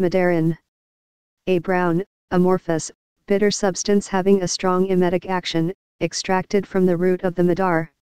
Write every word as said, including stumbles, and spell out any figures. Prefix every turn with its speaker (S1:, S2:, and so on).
S1: Mudarin. A brown, amorphous, bitter substance having a strong emetic action, extracted from the root of the madar.